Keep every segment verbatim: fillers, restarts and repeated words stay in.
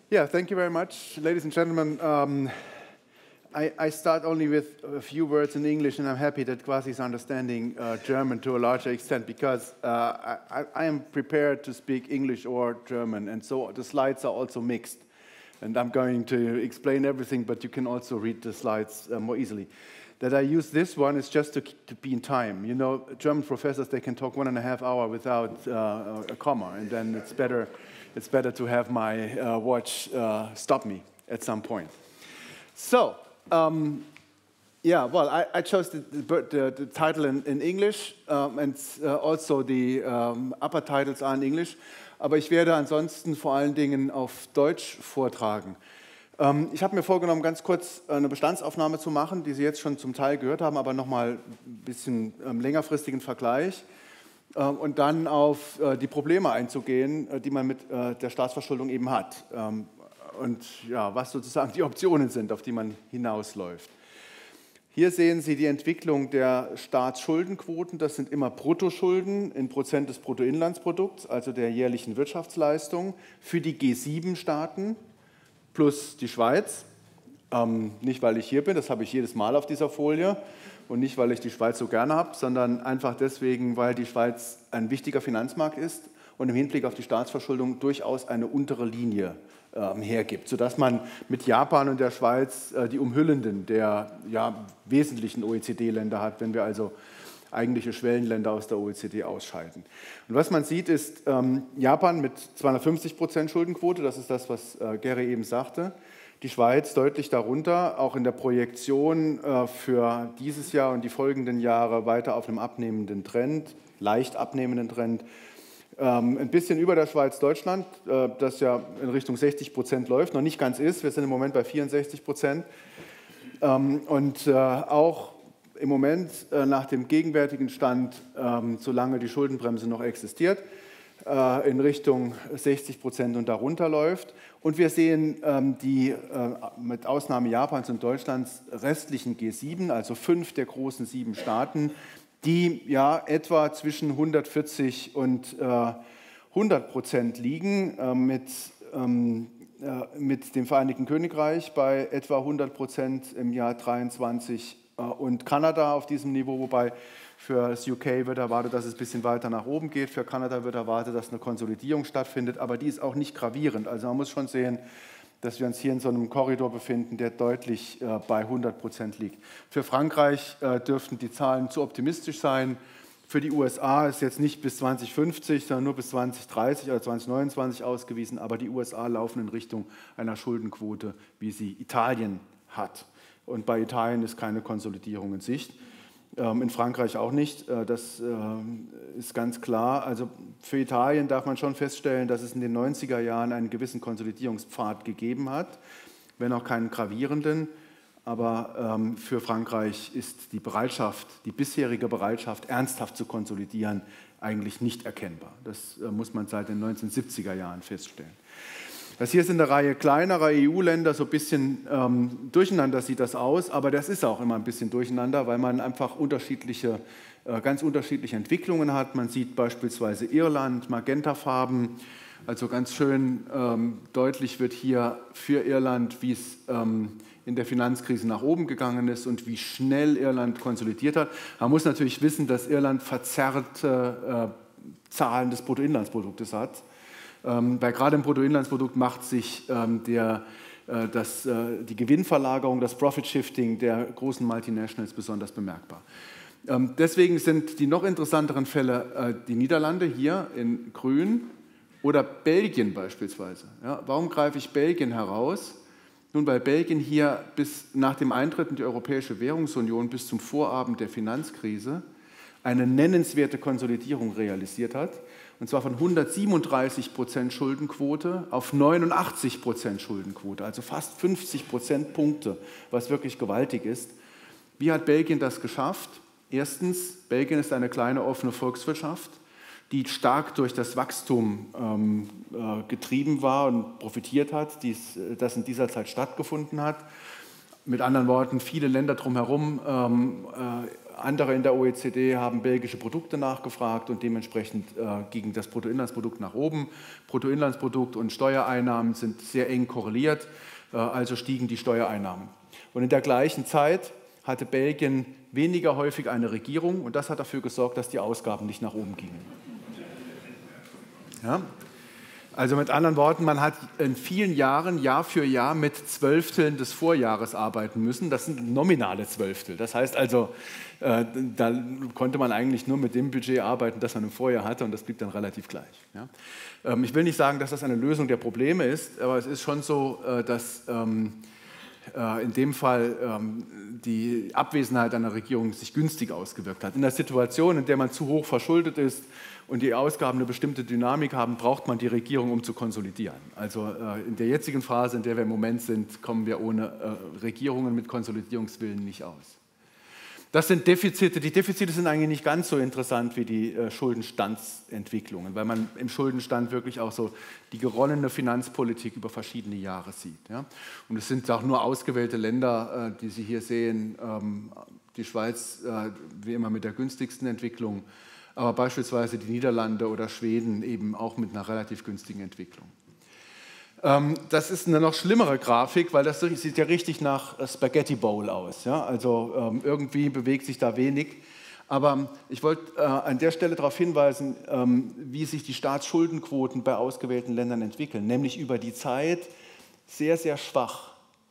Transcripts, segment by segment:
Yeah, thank you very much, ladies and gentlemen. Um, I, I start only with a few words in English, and I'm happy that Kwasi is understanding uh, German to a larger extent, because uh, I, I am prepared to speak English or German, and so the slides are also mixed. And I'm going to explain everything, but you can also read the slides uh, more easily. That I use this one is just to, to be in time. You know, German professors, they can talk one and a half hour without uh, a comma, and then it's better, it's better to have my uh, watch uh, stop me at some point. So, um, yeah, well, I, I chose the, the, the title in, in English, um, and uh, also the um, upper titles are in English, aber ich werde ansonsten vor allen Dingen auf Deutsch vortragen. Ähm, ich habe mir vorgenommen, ganz kurz eine Bestandsaufnahme zu machen, die Sie jetzt schon zum Teil gehört haben, aber nochmal ein bisschen ähm, längerfristigen Vergleich, ähm, und dann auf äh, die Probleme einzugehen, äh, die man mit äh, der Staatsverschuldung eben hat. Ähm, und ja, was sozusagen die Optionen sind, auf die man hinausläuft. Hier sehen Sie die Entwicklung der Staatsschuldenquoten. Das sind immer Bruttoschulden in Prozent des Bruttoinlandsprodukts, also der jährlichen Wirtschaftsleistung, für die G sieben Staaten plus die Schweiz. Ähm, nicht, weil ich hier bin, das habe ich jedes Mal auf dieser Folie, und nicht, weil ich die Schweiz so gerne habe, sondern einfach deswegen, weil die Schweiz ein wichtiger Finanzmarkt ist und im Hinblick auf die Staatsverschuldung durchaus eine untere Linie äh, hergibt, sodass man mit Japan und der Schweiz äh, die Umhüllenden der ja, wesentlichen O E C D-Länder hat, wenn wir also eigentliche Schwellenländer aus der O E C D ausschalten. Und was man sieht, ist ähm, Japan mit zweihundertfünfzig Prozent Schuldenquote, das ist das, was äh, Gary eben sagte. Die Schweiz deutlich darunter, auch in der Projektion äh, für dieses Jahr und die folgenden Jahre weiter auf einem abnehmenden Trend, leicht abnehmenden Trend. Ähm, ein bisschen über der Schweiz Deutschland, äh, das ja in Richtung sechzig Prozent läuft, noch nicht ganz ist. Wir sind im Moment bei vierundsechzig Prozent. Ähm, und äh, auch im Moment äh, nach dem gegenwärtigen Stand, ähm, solange die Schuldenbremse noch existiert, äh, in Richtung sechzig Prozent und darunter läuft. Und wir sehen ähm, die, äh, mit Ausnahme Japans und Deutschlands, restlichen G sieben, also fünf der großen sieben Staaten, die ja etwa zwischen hundertvierzig und äh, hundert Prozent liegen, äh, mit, ähm, äh, mit dem Vereinigten Königreich bei etwa hundert Prozent im Jahr dreiundzwanzig äh, und Kanada auf diesem Niveau, wobei für das U K wird erwartet, dass es ein bisschen weiter nach oben geht. Für Kanada wird erwartet, dass eine Konsolidierung stattfindet, aber die ist auch nicht gravierend. Also man muss schon sehen, dass wir uns hier in so einem Korridor befinden, der deutlich äh, bei hundert Prozent liegt. Für Frankreich äh, dürften die Zahlen zu optimistisch sein. Für die U S A ist jetzt nicht bis zwanzig fünfzig, sondern nur bis zwanzig dreißig oder zwanzig neunundzwanzig ausgewiesen, aber die U S A laufen in Richtung einer Schuldenquote, wie sie Italien hat. Und bei Italien ist keine Konsolidierung in Sicht. In Frankreich auch nicht, das ist ganz klar. Also für Italien darf man schon feststellen, dass es in den neunziger Jahren einen gewissen Konsolidierungspfad gegeben hat, wenn auch keinen gravierenden. Aber für Frankreich ist die Bereitschaft, die bisherige Bereitschaft, ernsthaft zu konsolidieren, eigentlich nicht erkennbar. Das muss man seit den neunzehnhundertsiebziger Jahren feststellen. Das hier ist in der Reihe kleinerer E U-Länder, so ein bisschen ähm, durcheinander sieht das aus, aber das ist auch immer ein bisschen durcheinander, weil man einfach unterschiedliche, äh, ganz unterschiedliche Entwicklungen hat. Man sieht beispielsweise Irland, Magentafarben, also ganz schön ähm, deutlich wird hier für Irland, wie es ähm, in der Finanzkrise nach oben gegangen ist und wie schnell Irland konsolidiert hat. Man muss natürlich wissen, dass Irland verzerrte äh, Zahlen des Bruttoinlandsproduktes hat. Ähm, weil gerade im Bruttoinlandsprodukt macht sich ähm, der, äh, das, äh, die Gewinnverlagerung, das Profit-Shifting der großen Multinationals besonders bemerkbar. Ähm, deswegen sind die noch interessanteren Fälle äh, die Niederlande hier in grün oder Belgien beispielsweise. Ja, warum greife ich Belgien heraus? Nun, weil Belgien hier bis nach dem Eintritt in die Europäische Währungsunion bis zum Vorabend der Finanzkrise eine nennenswerte Konsolidierung realisiert hat. Und zwar von hundertsiebenunddreißig Prozent Schuldenquote auf neunundachtzig Prozent Schuldenquote, also fast fünfzig Prozentpunkte, was wirklich gewaltig ist. Wie hat Belgien das geschafft? Erstens, Belgien ist eine kleine offene Volkswirtschaft, die stark durch das Wachstum ähm, äh, getrieben war und profitiert hat, dies, das in dieser Zeit stattgefunden hat. Mit anderen Worten, viele Länder drumherum ähm, äh, andere in der O E C D haben belgische Produkte nachgefragt und dementsprechend äh, ging das Bruttoinlandsprodukt nach oben. Bruttoinlandsprodukt und Steuereinnahmen sind sehr eng korreliert, äh, also stiegen die Steuereinnahmen. Und in der gleichen Zeit hatte Belgien weniger häufig eine Regierung und das hat dafür gesorgt, dass die Ausgaben nicht nach oben gingen. Ja? Also mit anderen Worten, man hat in vielen Jahren Jahr für Jahr mit Zwölfteln des Vorjahres arbeiten müssen. Das sind nominale Zwölftel. Das heißt also, äh, da konnte man eigentlich nur mit dem Budget arbeiten, das man im Vorjahr hatte und das blieb dann relativ gleich. Ja? Ähm, ich will nicht sagen, dass das eine Lösung der Probleme ist, aber es ist schon so, äh, dass ähm, äh, in dem Fall ähm, die Abwesenheit einer Regierung sich günstig ausgewirkt hat. In der Situation, in der man zu hoch verschuldet ist, und die Ausgaben eine bestimmte Dynamik haben, braucht man die Regierung, um zu konsolidieren. Also äh, in der jetzigen Phase, in der wir im Moment sind, kommen wir ohne äh, Regierungen mit Konsolidierungswillen nicht aus. Das sind Defizite. Die Defizite sind eigentlich nicht ganz so interessant wie die äh, Schuldenstandsentwicklungen, weil man im Schuldenstand wirklich auch so die geronnene Finanzpolitik über verschiedene Jahre sieht. Ja? Und es sind auch nur ausgewählte Länder, äh, die Sie hier sehen, ähm, die Schweiz äh, wie immer mit der günstigsten Entwicklung, aber beispielsweise die Niederlande oder Schweden eben auch mit einer relativ günstigen Entwicklung. Ähm, das ist eine noch schlimmere Grafik, weil das sieht ja richtig nach Spaghetti Bowl aus. Ja? Also ähm, irgendwie bewegt sich da wenig. Aber ich wollte äh, an der Stelle darauf hinweisen, ähm, wie sich die Staatsschuldenquoten bei ausgewählten Ländern entwickeln, nämlich über die Zeit sehr, sehr schwach.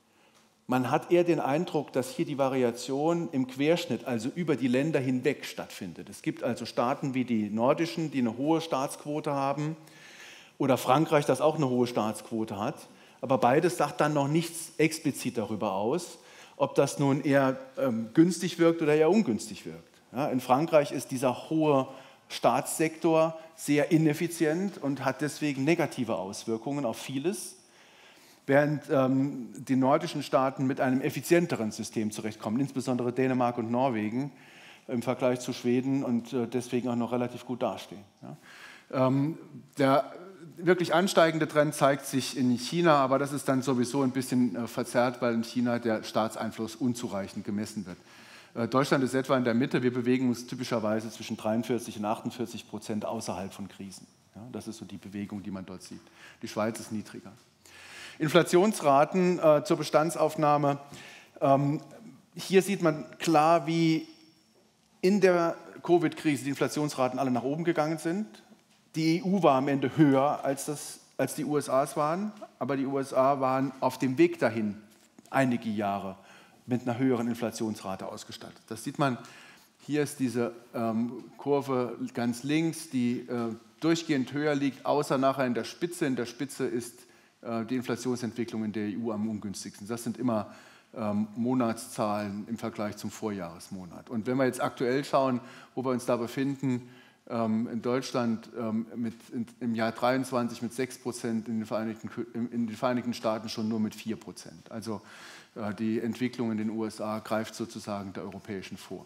Man hat eher den Eindruck, dass hier die Variation im Querschnitt, also über die Länder hinweg, stattfindet. Es gibt also Staaten wie die nordischen, die eine hohe Staatsquote haben, oder Frankreich, das auch eine hohe Staatsquote hat. Aber beides sagt dann noch nichts explizit darüber aus, ob das nun eher ähm, günstig wirkt oder eher ungünstig wirkt. Ja, in Frankreich ist dieser hohe Staatssektor sehr ineffizient und hat deswegen negative Auswirkungen auf vieles, während ähm, die nordischen Staaten mit einem effizienteren System zurechtkommen, insbesondere Dänemark und Norwegen im Vergleich zu Schweden und äh, deswegen auch noch relativ gut dastehen. Ja. Ähm, der wirklich ansteigende Trend zeigt sich in China, aber das ist dann sowieso ein bisschen äh, verzerrt, weil in China der Staatseinfluss unzureichend gemessen wird. Äh, Deutschland ist etwa in der Mitte, wir bewegen uns typischerweise zwischen dreiundvierzig und achtundvierzig Prozent außerhalb von Krisen. Ja, das ist so die Bewegung, die man dort sieht. Die Schweiz ist niedriger. Inflationsraten äh, zur Bestandsaufnahme. Ähm, hier sieht man klar, wie in der Covid-Krise die Inflationsraten alle nach oben gegangen sind. Die E U war am Ende höher, als, das, als die U S A es waren, aber die U S A waren auf dem Weg dahin einige Jahre mit einer höheren Inflationsrate ausgestattet. Das sieht man, hier ist diese ähm, Kurve ganz links, die äh, durchgehend höher liegt, außer nachher in der Spitze. In der Spitze ist die Inflationsentwicklung in der E U am ungünstigsten. Das sind immer ähm, Monatszahlen im Vergleich zum Vorjahresmonat. Und wenn wir jetzt aktuell schauen, wo wir uns da befinden, ähm, in Deutschland ähm, mit, in, im Jahr dreiundzwanzig mit sechs Prozent, in den Vereinigten, in den Vereinigten Staaten schon nur mit vier Prozent. Also äh, die Entwicklung in den U S A greift sozusagen der europäischen vor.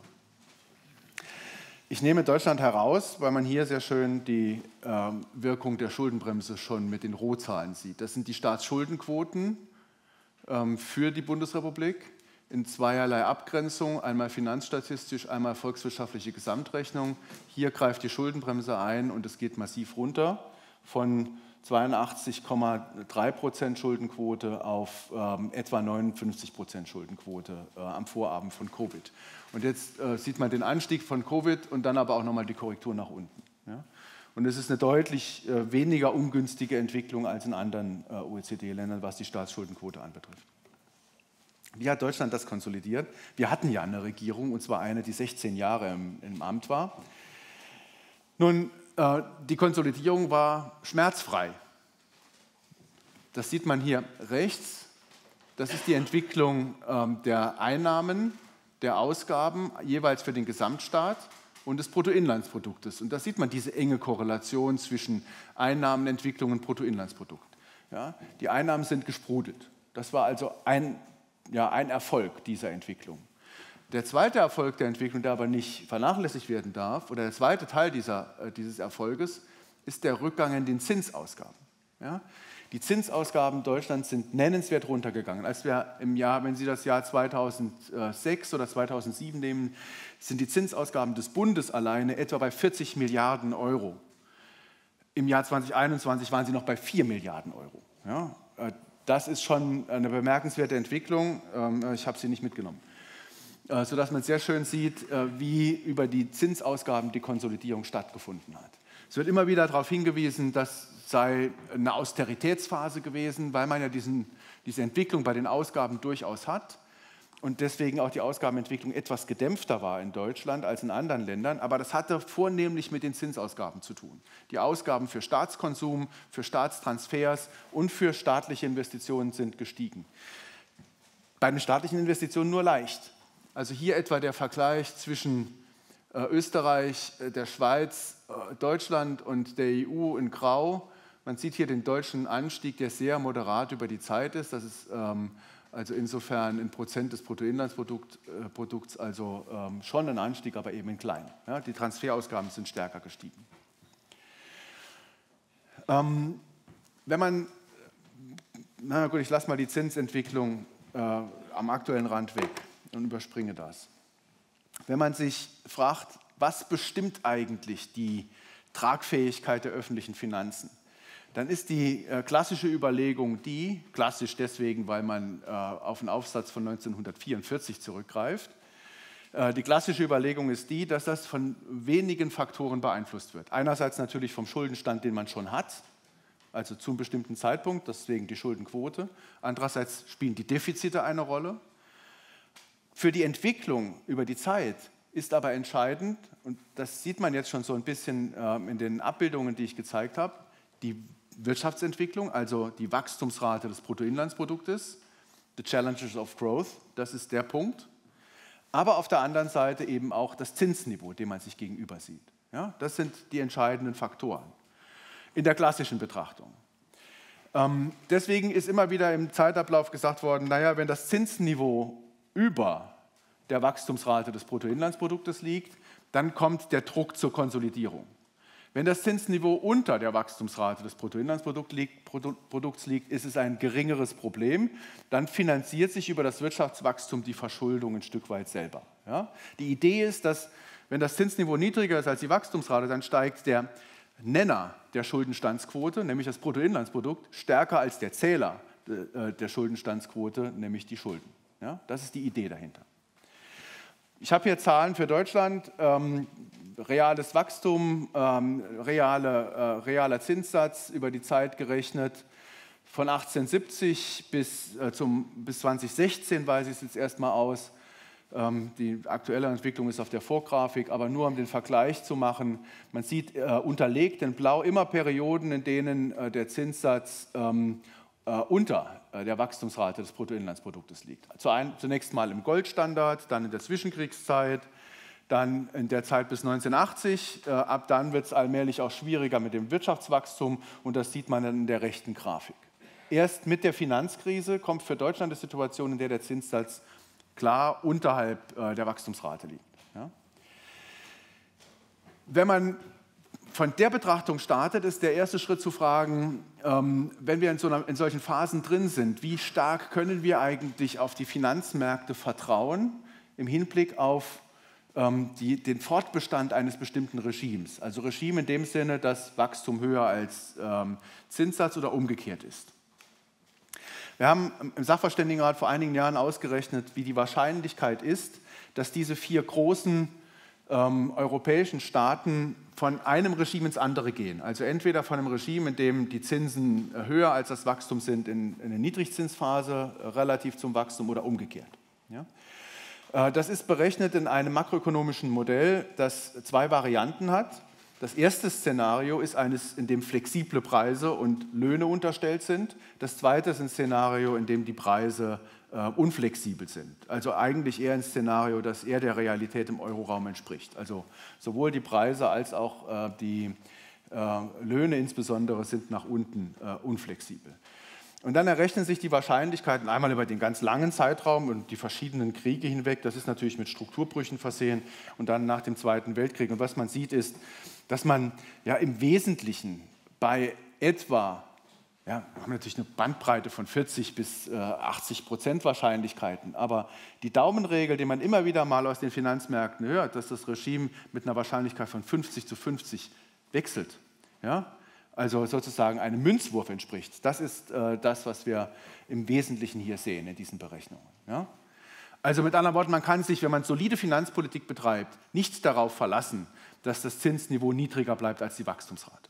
Ich nehme Deutschland heraus, weil man hier sehr schön die äh, Wirkung der Schuldenbremse schon mit den Rohzahlen sieht. Das sind die Staatsschuldenquoten ähm, für die Bundesrepublik in zweierlei Abgrenzung, einmal finanzstatistisch, einmal volkswirtschaftliche Gesamtrechnung. Hier greift die Schuldenbremse ein und es geht massiv runter von zweiundachtzig Komma drei Prozent Schuldenquote auf ähm, etwa neunundfünfzig Prozent Schuldenquote äh, am Vorabend von Covid. Und jetzt äh, sieht man den Anstieg von Covid und dann aber auch nochmal die Korrektur nach unten. Ja? Und es ist eine deutlich äh, weniger ungünstige Entwicklung als in anderen äh, O E C D-Ländern, was die Staatsschuldenquote anbetrifft. Wie hat Deutschland das konsolidiert? Wir hatten ja eine Regierung, und zwar eine, die sechzehn Jahre im, im Amt war. Nun, äh, die Konsolidierung war schmerzfrei. Das sieht man hier rechts. Das ist die Entwicklung äh, der Einnahmen, der Ausgaben, jeweils für den Gesamtstaat und des Bruttoinlandsproduktes. Und da sieht man diese enge Korrelation zwischen Einnahmenentwicklung und Bruttoinlandsprodukt. Ja, die Einnahmen sind gesprudelt. Das war also ein, ja, ein Erfolg dieser Entwicklung. Der zweite Erfolg der Entwicklung, der aber nicht vernachlässigt werden darf, oder der zweite Teil dieser, äh, dieses Erfolges, ist der Rückgang in den Zinsausgaben. Ja? Die Zinsausgaben Deutschlands sind nennenswert runtergegangen. Als wir im Jahr, wenn Sie das Jahr zweitausendsechs oder zweitausendsieben nehmen, sind die Zinsausgaben des Bundes alleine etwa bei vierzig Milliarden Euro. Im Jahr zweitausendeinundzwanzig waren sie noch bei vier Milliarden Euro. Ja, das ist schon eine bemerkenswerte Entwicklung. Ich habe sie nicht mitgenommen. Sodass man sehr schön sieht, wie über die Zinsausgaben die Konsolidierung stattgefunden hat. Es wird immer wieder darauf hingewiesen, das sei eine Austeritätsphase gewesen, weil man ja diesen, diese Entwicklung bei den Ausgaben durchaus hat und deswegen auch die Ausgabenentwicklung etwas gedämpfter war in Deutschland als in anderen Ländern. Aber das hatte vornehmlich mit den Zinsausgaben zu tun. Die Ausgaben für Staatskonsum, für Staatstransfers und für staatliche Investitionen sind gestiegen. Bei den staatlichen Investitionen nur leicht. Also hier etwa der Vergleich zwischen äh, Österreich, äh, der Schweiz, äh, Deutschland und der E U in Grau. Man sieht hier den deutschen Anstieg, der sehr moderat über die Zeit ist. Das ist ähm, also insofern in Prozent des Bruttoinlandsprodukts äh, also ähm, schon ein Anstieg, aber eben in klein. Ja, die Transferausgaben sind stärker gestiegen. Ähm, wenn man, na gut, ich lasse mal die Zinsentwicklung äh, am aktuellen Rand weg und überspringe das. Wenn man sich fragt, was bestimmt eigentlich die Tragfähigkeit der öffentlichen Finanzen, dann ist die äh, klassische Überlegung die, klassisch deswegen, weil man äh, auf einen Aufsatz von neunzehnhundertvierundvierzig zurückgreift, äh, die klassische Überlegung ist die, dass das von wenigen Faktoren beeinflusst wird. Einerseits natürlich vom Schuldenstand, den man schon hat, also zu einem bestimmten Zeitpunkt, deswegen die Schuldenquote. Andererseits spielen die Defizite eine Rolle. Für die Entwicklung über die Zeit ist aber entscheidend, und das sieht man jetzt schon so ein bisschen äh, in den Abbildungen, die ich gezeigt habe, die Wirtschaftsentwicklung, also die Wachstumsrate des Bruttoinlandsproduktes, the challenges of growth, das ist der Punkt. Aber auf der anderen Seite eben auch das Zinsniveau, dem man sich gegenüber sieht. Ja, das sind die entscheidenden Faktoren in der klassischen Betrachtung. Ähm, deswegen ist immer wieder im Zeitablauf gesagt worden, naja, wenn das Zinsniveau über der Wachstumsrate des Bruttoinlandsproduktes liegt, dann kommt der Druck zur Konsolidierung. Wenn das Zinsniveau unter der Wachstumsrate des Bruttoinlandsprodukts liegt, ist es ein geringeres Problem. Dann finanziert sich über das Wirtschaftswachstum die Verschuldung ein Stück weit selber. Ja? Die Idee ist, dass wenn das Zinsniveau niedriger ist als die Wachstumsrate, dann steigt der Nenner der Schuldenstandsquote, nämlich das Bruttoinlandsprodukt, stärker als der Zähler der Schuldenstandsquote, nämlich die Schulden. Ja? Das ist die Idee dahinter. Ich habe hier Zahlen für Deutschland. Ähm, reales Wachstum, ähm, reale, äh, realer Zinssatz über die Zeit gerechnet von achtzehnhundertsiebzig bis, äh, zum, bis zweitausendsechzehn weise ich es jetzt erstmal aus. Ähm, die aktuelle Entwicklung ist auf der Vorgrafik, aber nur um den Vergleich zu machen. Man sieht äh, unterlegt in Blau immer Perioden, in denen äh, der Zinssatz ähm, äh, unter äh, der Wachstumsrate des Bruttoinlandsproduktes liegt. Zunächst mal im Goldstandard, dann in der Zwischenkriegszeit, dann in der Zeit bis neunzehnhundertachtzig. Äh, ab dann wird es allmählich auch schwieriger mit dem Wirtschaftswachstum und das sieht man dann in der rechten Grafik. Erst mit der Finanzkrise kommt für Deutschland die Situation, in der der Zinssatz klar unterhalb äh, der Wachstumsrate liegt. Ja? Wenn man von der Betrachtung startet, ist der erste Schritt zu fragen, ähm, wenn wir in, so einer, in solchen Phasen drin sind, wie stark können wir eigentlich auf die Finanzmärkte vertrauen im Hinblick auf ähm, die, den Fortbestand eines bestimmten Regimes. Also Regime in dem Sinne, dass Wachstum höher als ähm, Zinssatz oder umgekehrt ist. Wir haben im Sachverständigenrat vor einigen Jahren ausgerechnet, wie die Wahrscheinlichkeit ist, dass diese vier großen ähm, europäischen Staaten von einem Regime ins andere gehen. Also entweder von einem Regime, in dem die Zinsen höher als das Wachstum sind, in, in der Niedrigzinsphase äh, relativ zum Wachstum oder umgekehrt. Ja? Äh, das ist berechnet in einem makroökonomischen Modell, das zwei Varianten hat. Das erste Szenario ist eines, in dem flexible Preise und Löhne unterstellt sind. Das zweite ist ein Szenario, in dem die Preise äh, unflexibel sind. Also eigentlich eher ein Szenario, das eher der Realität im Euroraum entspricht. Also sowohl die Preise als auch äh, die äh, Löhne insbesondere sind nach unten äh, unflexibel. Und dann errechnen sich die Wahrscheinlichkeiten einmal über den ganz langen Zeitraum und die verschiedenen Kriege hinweg. Das ist natürlich mit Strukturbrüchen versehen und dann nach dem Zweiten Weltkrieg. Und was man sieht ist, dass man ja im Wesentlichen bei etwa Ja, wir haben natürlich eine Bandbreite von vierzig bis achtzig Prozent Wahrscheinlichkeiten, aber die Daumenregel, die man immer wieder mal aus den Finanzmärkten hört, dass das Regime mit einer Wahrscheinlichkeit von fünfzig zu fünfzig wechselt, ja, also sozusagen einem Münzwurf entspricht, das ist äh, das, was wir im Wesentlichen hier sehen in diesen Berechnungen. Ja. Also mit anderen Worten, man kann sich, wenn man solide Finanzpolitik betreibt, nicht darauf verlassen, dass das Zinsniveau niedriger bleibt als die Wachstumsrate.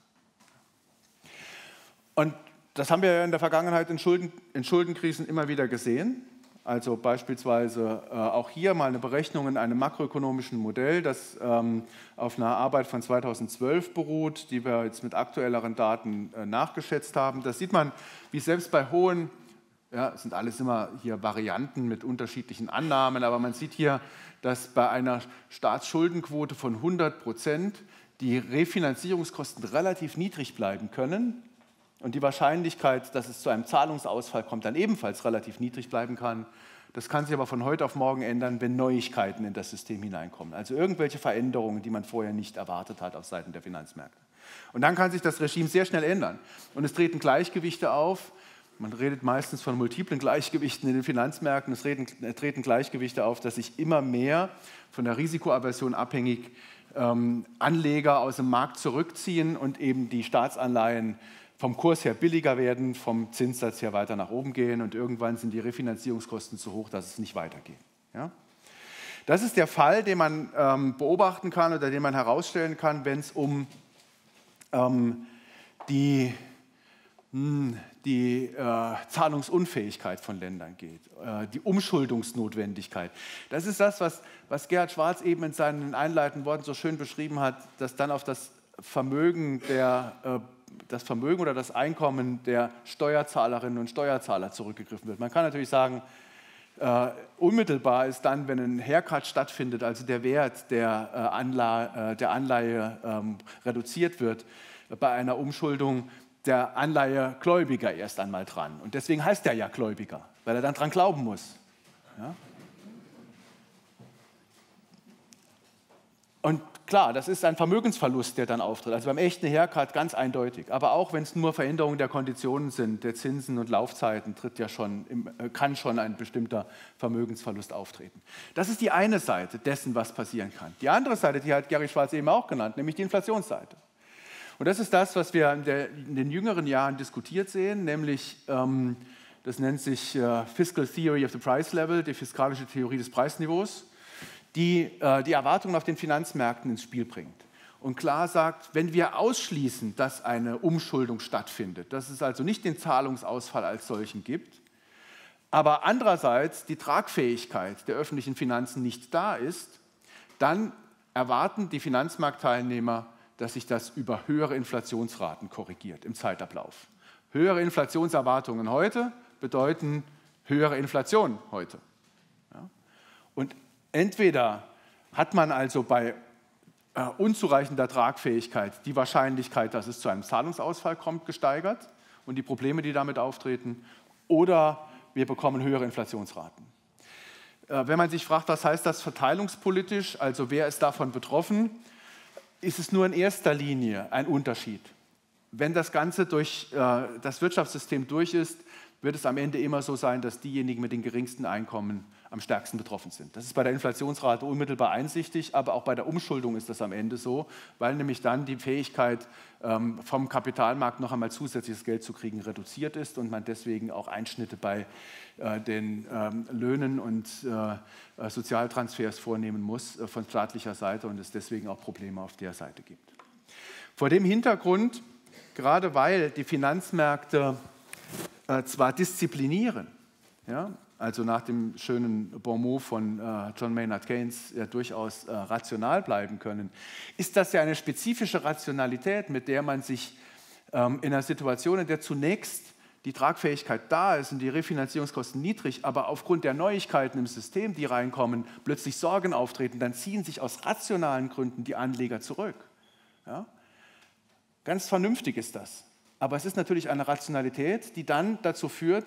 Und das haben wir ja in der Vergangenheit in, Schulden, in Schuldenkrisen immer wieder gesehen. Also beispielsweise äh, auch hier mal eine Berechnung in einem makroökonomischen Modell, das ähm, auf einer Arbeit von zweitausendzwölf beruht, die wir jetzt mit aktuelleren Daten äh, nachgeschätzt haben. Da sieht man, wie selbst bei hohen, ja, es sind alles immer hier Varianten mit unterschiedlichen Annahmen, aber man sieht hier, dass bei einer Staatsschuldenquote von hundert Prozent die Refinanzierungskosten relativ niedrig bleiben können. Und die Wahrscheinlichkeit, dass es zu einem Zahlungsausfall kommt, dann ebenfalls relativ niedrig bleiben kann. Das kann sich aber von heute auf morgen ändern, wenn Neuigkeiten in das System hineinkommen. Also irgendwelche Veränderungen, die man vorher nicht erwartet hat auf Seiten der Finanzmärkte. Und dann kann sich das Regime sehr schnell ändern. Und es treten Gleichgewichte auf. Man redet meistens von multiplen Gleichgewichten in den Finanzmärkten. Es treten Gleichgewichte auf, dass sich immer mehr von der Risikoaversion abhängig ähm, Anleger aus dem Markt zurückziehen und eben die Staatsanleihen vom Kurs her billiger werden, vom Zinssatz her weiter nach oben gehen und irgendwann sind die Refinanzierungskosten zu hoch, dass es nicht weitergeht. Ja? Das ist der Fall, den man ähm, beobachten kann oder den man herausstellen kann, wenn es um ähm, die, mh, die äh, Zahlungsunfähigkeit von Ländern geht, äh, die Umschuldungsnotwendigkeit. Das ist das, was, was Gerhard Schwarz eben in seinen einleitenden Worten so schön beschrieben hat, dass dann auf das Vermögen der äh, das Vermögen oder das Einkommen der Steuerzahlerinnen und Steuerzahler zurückgegriffen wird. Man kann natürlich sagen, äh, unmittelbar ist dann, wenn ein Haircut stattfindet, also der Wert der, äh, Anleihe, äh, der Anleihe ähm, reduziert wird, äh, bei einer Umschuldung der Anleihegläubiger erst einmal dran. Und deswegen heißt er ja Gläubiger, weil er dann dran glauben muss. Ja? Und klar, das ist ein Vermögensverlust, der dann auftritt. Also beim echten Haircut ganz eindeutig. Aber auch wenn es nur Veränderungen der Konditionen sind, der Zinsen und Laufzeiten, tritt ja schon, kann schon ein bestimmter Vermögensverlust auftreten. Das ist die eine Seite dessen, was passieren kann. Die andere Seite, die hat Gary Schwarz eben auch genannt, nämlich die Inflationsseite. Und das ist das, was wir in, der, in den jüngeren Jahren diskutiert sehen, nämlich, ähm, das nennt sich äh, Fiscal Theory of the Price Level, die fiskalische Theorie des Preisniveaus, die äh, die Erwartungen auf den Finanzmärkten ins Spiel bringt und klar sagt, wenn wir ausschließen, dass eine Umschuldung stattfindet, dass es also nicht den Zahlungsausfall als solchen gibt, aber andererseits die Tragfähigkeit der öffentlichen Finanzen nicht da ist, dann erwarten die Finanzmarktteilnehmer, dass sich das über höhere Inflationsraten korrigiert im Zeitablauf. Höhere Inflationserwartungen heute bedeuten höhere Inflation heute. Ja? Und entweder hat man also bei äh, unzureichender Tragfähigkeit die Wahrscheinlichkeit, dass es zu einem Zahlungsausfall kommt, gesteigert und die Probleme, die damit auftreten, oder wir bekommen höhere Inflationsraten. Äh, wenn man sich fragt, was heißt das verteilungspolitisch, also wer ist davon betroffen, ist es nur in erster Linie ein Unterschied. Wenn das Ganze durch äh, das Wirtschaftssystem durch ist, wird es am Ende immer so sein, dass diejenigen mit den geringsten Einkommen am stärksten betroffen sind. Das ist bei der Inflationsrate unmittelbar einsichtig, aber auch bei der Umschuldung ist das am Ende so, weil nämlich dann die Fähigkeit, ähm, vom Kapitalmarkt noch einmal zusätzliches Geld zu kriegen, reduziert ist und man deswegen auch Einschnitte bei äh, den ähm, Löhnen und äh, Sozialtransfers vornehmen muss äh, von staatlicher Seite und es deswegen auch Probleme auf der Seite gibt. Vor dem Hintergrund, gerade weil die Finanzmärkte äh, zwar disziplinieren, ja, also nach dem schönen Bon mot von äh, John Maynard Keynes ja durchaus äh, rational bleiben können, ist das ja eine spezifische Rationalität, mit der man sich ähm, in einer Situation, in der zunächst die Tragfähigkeit da ist und die Refinanzierungskosten niedrig, aber aufgrund der Neuigkeiten im System, die reinkommen, plötzlich Sorgen auftreten, dann ziehen sich aus rationalen Gründen die Anleger zurück. Ja? Ganz vernünftig ist das. Aber es ist natürlich eine Rationalität, die dann dazu führt,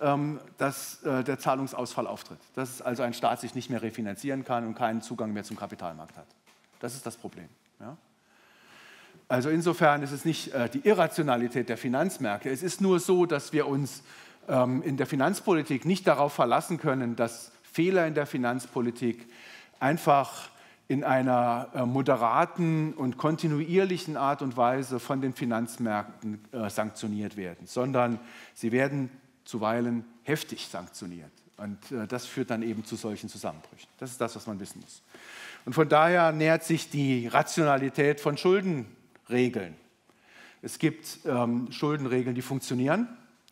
dass der Zahlungsausfall auftritt. Dass also ein Staat sich nicht mehr refinanzieren kann und keinen Zugang mehr zum Kapitalmarkt hat. Das ist das Problem. Ja? Also insofern ist es nicht äh, die Irrationalität der Finanzmärkte. Es ist nur so, dass wir uns ähm, in der Finanzpolitik nicht darauf verlassen können, dass Fehler in der Finanzpolitik einfach in einer äh, moderaten und kontinuierlichen Art und Weise von den Finanzmärkten äh, sanktioniert werden, sondern sie werden zuweilen heftig sanktioniert. Und äh, das führt dann eben zu solchen Zusammenbrüchen. Das ist das, was man wissen muss. Und von daher nähert sich die Rationalität von Schuldenregeln. Es gibt ähm, Schuldenregeln, die funktionieren,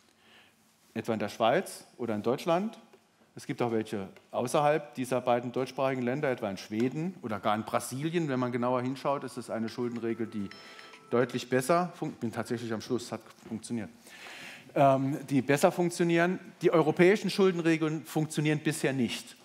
etwa in der Schweiz oder in Deutschland. Es gibt auch welche außerhalb dieser beiden deutschsprachigen Länder, etwa in Schweden oder gar in Brasilien. Wenn man genauer hinschaut, ist es eine Schuldenregel, die deutlich besser funktioniert. Ich bin tatsächlich am Schluss, hat funktioniert. Ähm, die besser funktionieren. Die europäischen Schuldenregeln funktionieren bisher nicht.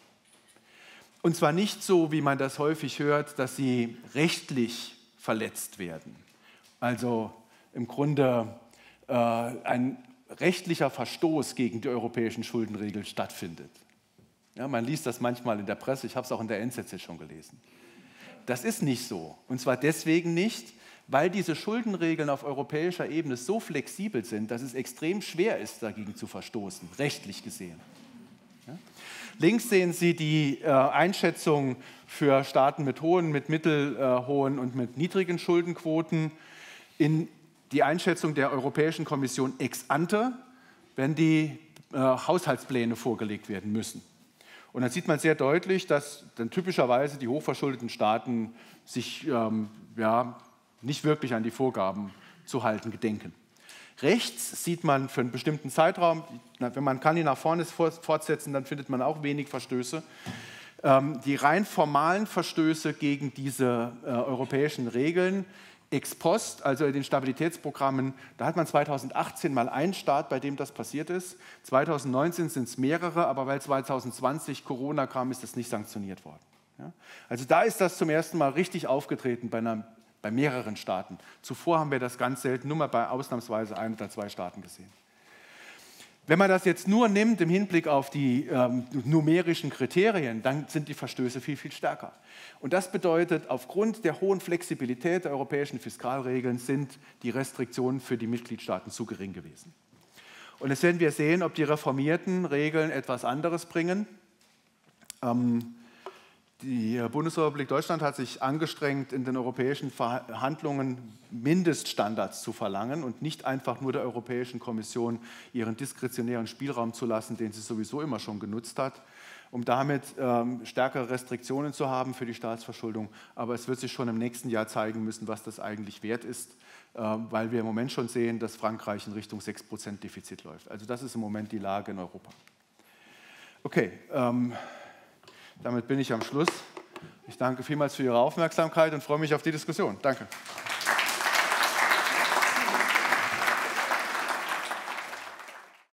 Und zwar nicht so, wie man das häufig hört, dass sie rechtlich verletzt werden. Also im Grunde äh, ein rechtlicher Verstoß gegen die europäischen Schuldenregeln stattfindet. Ja, man liest das manchmal in der Presse, ich habe es auch in der N Z Z schon gelesen. Das ist nicht so. Und zwar deswegen nicht, weil diese Schuldenregeln auf europäischer Ebene so flexibel sind, dass es extrem schwer ist, dagegen zu verstoßen, rechtlich gesehen. Ja? Links sehen Sie die äh, Einschätzung für Staaten mit hohen, mit mittelhohen äh, und mit niedrigen Schuldenquoten in die Einschätzung der Europäischen Kommission ex ante, wenn die äh, Haushaltspläne vorgelegt werden müssen. Und dann sieht man sehr deutlich, dass dann typischerweise die hochverschuldeten Staaten sich ähm, ja, nicht wirklich an die Vorgaben zu halten gedenken. Rechts sieht man für einen bestimmten Zeitraum, wenn man kann ihn nach vorne fortsetzen, dann findet man auch wenig Verstöße. Ähm, die rein formalen Verstöße gegen diese äh, europäischen Regeln ex post, also in den Stabilitätsprogrammen, da hat man zweitausendachtzehn mal einen Staat, bei dem das passiert ist. zweitausendneunzehn sind es mehrere, aber weil zweitausendzwanzig Corona kam, ist das nicht sanktioniert worden. Ja? Also da ist das zum ersten Mal richtig aufgetreten bei, einer, bei mehreren Staaten. Zuvor haben wir das ganz selten nur mal bei ausnahmsweise ein oder zwei Staaten gesehen. Wenn man das jetzt nur nimmt im Hinblick auf die ähm, numerischen Kriterien, dann sind die Verstöße viel, viel stärker. Und das bedeutet, aufgrund der hohen Flexibilität der europäischen Fiskalregeln sind die Restriktionen für die Mitgliedstaaten zu gering gewesen. Und jetzt werden wir sehen, ob die reformierten Regeln etwas anderes bringen. Ähm, Die Bundesrepublik Deutschland hat sich angestrengt, in den europäischen Verhandlungen Mindeststandards zu verlangen und nicht einfach nur der Europäischen Kommission ihren diskretionären Spielraum zu lassen, den sie sowieso immer schon genutzt hat, um damit ähm, stärkere Restriktionen zu haben für die Staatsverschuldung. Aber es wird sich schon im nächsten Jahr zeigen müssen, was das eigentlich wert ist, äh, weil wir im Moment schon sehen, dass Frankreich in Richtung sechs Prozent Defizit läuft. Also das ist im Moment die Lage in Europa. Okay. Ähm, Damit bin ich am Schluss. Ich danke vielmals für Ihre Aufmerksamkeit und freue mich auf die Diskussion. Danke.